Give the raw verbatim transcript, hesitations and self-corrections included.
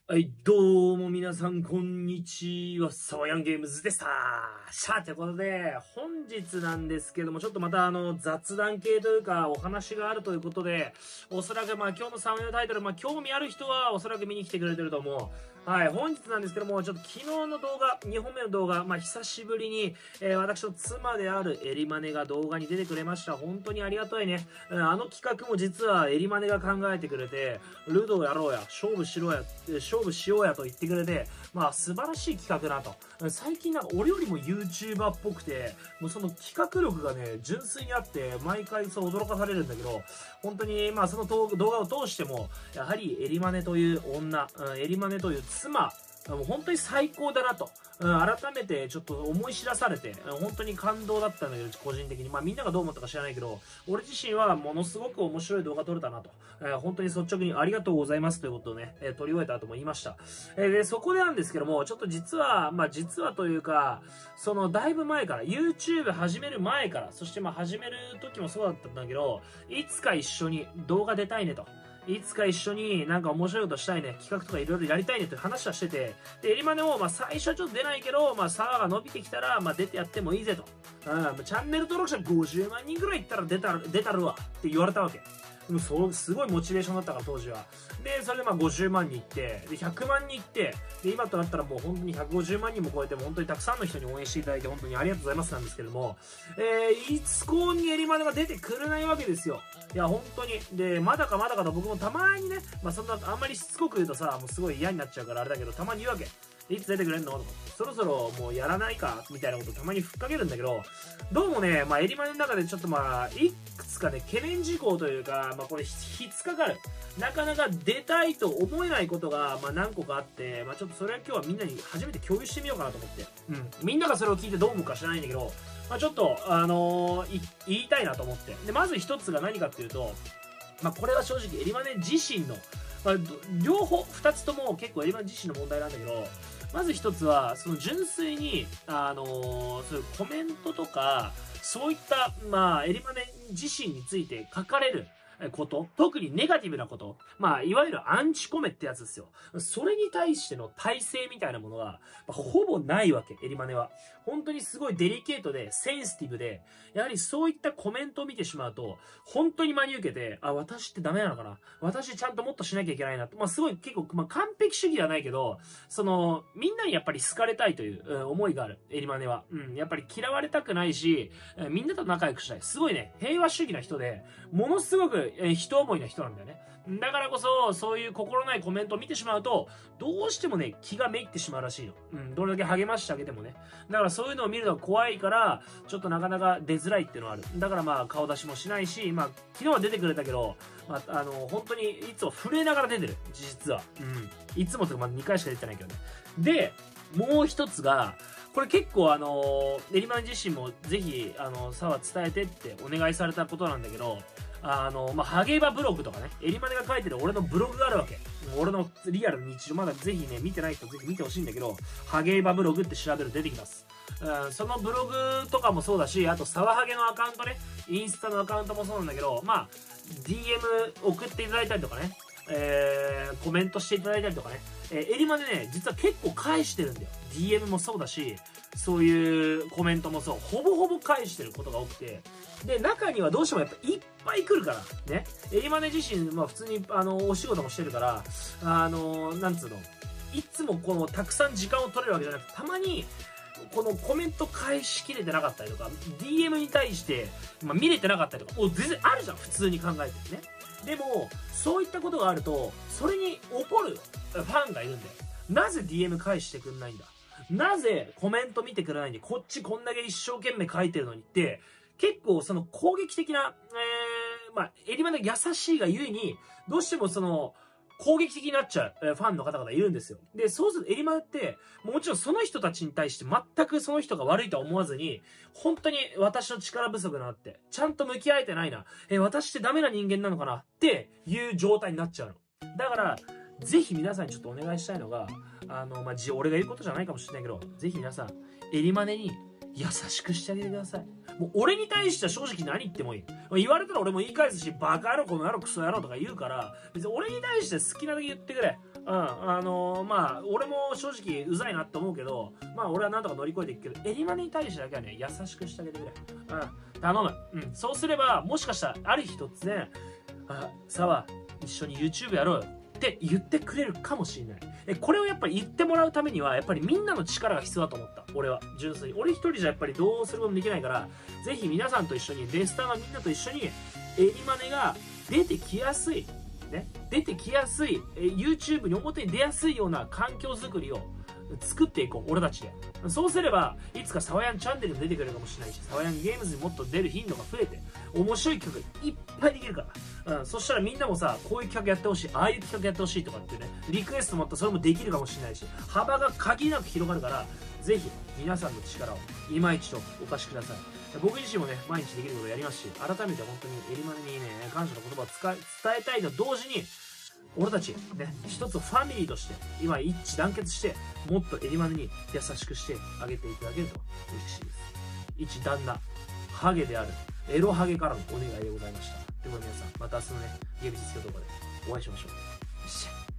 はい、どうも皆さん、こんにちは。サワヤンゲームズでした。さあ、ということで、本日なんですけども、ちょっとまたあの、雑談系というか、お話があるということで、おそらくまあ今日のサワヤンタイトル、まあ興味ある人はおそらく見に来てくれてると思う。はい、本日なんですけども、ちょっと昨日の動画、にほんめの動画、まあ久しぶりに、えー、私の妻であるエリマネが動画に出てくれました。本当にありがたいね。うん、あの企画も実はエリマネが考えてくれて、ルドをやろうや、勝負しろや、勝負しようやと言ってくれて、まあ素晴らしい企画だと。最近なんか俺よりも YouTuber っぽくて、もうその企画力がね、純粋にあって、毎回そう驚かされるんだけど、本当にまあその動画を通しても、やはりエリマネという女、エリマネという妻、もう本当に最高だなと、うん、改めてちょっと思い知らされて、本当に感動だったんだけど、個人的に。まあみんながどう思ったか知らないけど、俺自身はものすごく面白い動画撮れたなと。えー、本当に率直にありがとうございますということをね、えー、撮り終えた後も言いました。えー、で、そこでなんですけども、ちょっと実は、まあ実はというか、そのだいぶ前から、YouTube 始める前から、そしてまあ始める時もそうだったんだけど、いつか一緒に動画出たいねと。いつか一緒になんか面白いことしたいね、企画とかいろいろやりたいねって話はしてて、で、エリマネもまあ最初はちょっと出ないけど、まあ沢が伸びてきたら、まあ出てやってもいいぜと。うん、チャンネル登録者ごじゅうまんにんぐらいいったら出たら、出たるわって言われたわけ。もうそう、すごいモチベーションだったから当時は。で、それでまあごじゅうまんにんいって、で、ひゃくまんにんいって、で、今となったらもう本当にひゃくごじゅうまんにんも超えても本当にたくさんの人に応援していただいて本当にありがとうございますなんですけども、えー、いつこうにエリマネが出てくれないわけですよ。いや、本当に。で、まだかまだかと僕もたまにね、まあそんな、あんまりしつこく言うとさ、もうすごい嫌になっちゃうからあれだけど、たまに言うわけ。いつ出てくれんのとか、そろそろもうやらないかみたいなことたまにふっかけるんだけど、どうもね、まあエリマネの中でちょっとまあ、いくつかね、懸念事項というか、まあこれひっつかかる。なかなか出たいと思えないことが、まあ何個かあって、まあちょっとそれは今日はみんなに初めて共有してみようかなと思って。うん。みんながそれを聞いてどう思うか知らないんだけど、まあちょっと、あのー、言いたいなと思って。で、まず一つが何かっていうと、まあこれは正直エリマネ自身の、まあ、両方、二つとも結構エリマネ自身の問題なんだけど、まず一つは、その純粋に、あのー、そういうコメントとか、そういった、まあ、エリマネ自身について書かれること、特にネガティブなこと、まあ、いわゆるアンチコメってやつですよ。それに対しての耐性みたいなものが、まあ、ほぼないわけ、エリマネは。本当にすごいデリケートで、センシティブで、やはりそういったコメントを見てしまうと、本当に真に受けて、あ、私ってダメなのかな、私ちゃんともっとしなきゃいけないなと。まあ、すごい結構、まあ、完璧主義ではないけど、その、みんなにやっぱり好かれたいという、うん、思いがある、エリマネは。うん、やっぱり嫌われたくないし、みんなと仲良くしたい。すごいね、平和主義な人で、ものすごく、えー、人思いな人なんだよね。だからこそ、そういう心ないコメントを見てしまうと、どうしてもね、気がめいってしまうらしいの。うん、どれだけ励ましてあげてもね。だからそういうのを見るのが怖いから、ちょっとなかなか出づらいっていうのはある。だからまあ、顔出しもしないし、まあ、昨日は出てくれたけど、まあ、あの、本当にいつも震えながら出てる。実は。うん。いつもとかまだにかいしか出てないけどね。で、もう一つが、これ結構あの、エリマン自身もぜひ、あの、さは伝えてってお願いされたことなんだけど、あの、まあ、ハゲーバブログとかね、エリマネが書いてる俺のブログがあるわけ。俺のリアルの日常、まだぜひね、見てない人ぜひ見てほしいんだけど、ハゲーバブログって調べると出てきます。うん、そのブログとかもそうだし、あと、サワハゲのアカウントね、インスタのアカウントもそうなんだけど、まあ、ディーエム 送っていただいたりとかね、えー、コメントしていただいたりとかね、えー、エリマネね、実は結構返してるんだよ。ディーエム もそうだし、そういうコメントもそう、ほぼほぼ返してることが多くて、で、中にはどうしてもやっぱいっぱい来るから、ね。エリマネ自身、まあ普通に、あの、お仕事もしてるから、あの、なんつうの、いつもこの、たくさん時間を取れるわけじゃなくて、たまに、このコメント返しきれてなかったりとか、ディーエム に対して、まあ見れてなかったりとか、お、全然あるじゃん、普通に考えてね。でも、そういったことがあると、それに怒るファンがいるんだよ。なぜ ディーエム 返してくんないんだ、なぜコメント見てくれないんで、こっちこんだけ一生懸命書いてるのにって、結構その攻撃的な、えー、まあ、エリマネ優しいがゆえに、どうしてもその、攻撃的になっちゃう、えー、ファンの方々いるんですよ。で、そうするとエリマネって、もちろんその人たちに対して全くその人が悪いとは思わずに、本当に私の力不足だなって、ちゃんと向き合えてないな、えー、私ってダメな人間なのかなっていう状態になっちゃうの。だから、ぜひ皆さんにちょっとお願いしたいのが、あの、まあ、じ、俺が言うことじゃないかもしれないけど、ぜひ皆さん、エリマネに優しくしてあげてください。もう俺に対しては正直何言ってもいい。言われたら俺も言い返すし、バカ野郎、この野郎、クソ野郎とか言うから、別に俺に対して好きなだけ言ってくれ。 うん、あのー、まあ、俺も正直うざいなって思うけど、まあ、俺はなんとか乗り越えていくけど、エリマネに対してだけはね、優しくしてあげてくれ。うん、頼む。うん、そうすれば、もしかしたら、ある日突然、あ、沢、一緒に YouTube やろうよって言ってくれるかもしれない。え、これをやっぱり言ってもらうためには、やっぱりみんなの力が必要だと思った。俺は。純粋に。俺一人じゃやっぱりどうすることもできないから、ぜひ皆さんと一緒に、デスターのみんなと一緒に、エリマネが出てきやすい、ね、出てきやすい、え YouTube に表に出やすいような環境づくりを作っていこう、俺たちで。そうすれば、いつかサワヤンチャンネルにも出てくれるかもしれないし、サワヤンゲームズにもっと出る頻度が増えて、面白い企画いっぱいできるから。うん、そしたらみんなもさ、こういう企画やってほしい、ああいう企画やってほしいとかっていうね、リクエストもあったらそれもできるかもしれないし、幅が限りなく広がるから、ぜひ皆さんの力を今一度お貸しください。僕自身もね、毎日できることをやりますし、改めて本当にエリマネにね、感謝の言葉を伝え伝えたいと同時に、俺たち、ね、一つファミリーとして、今一致団結して、もっとエリマネに優しくしてあげていただけると嬉しいです。一旦那、ハゲである、エロハゲからのお願いでございました。ということで皆さん、また明日のね、ゲーム実況動画でお会いしましょう。よっしゃ。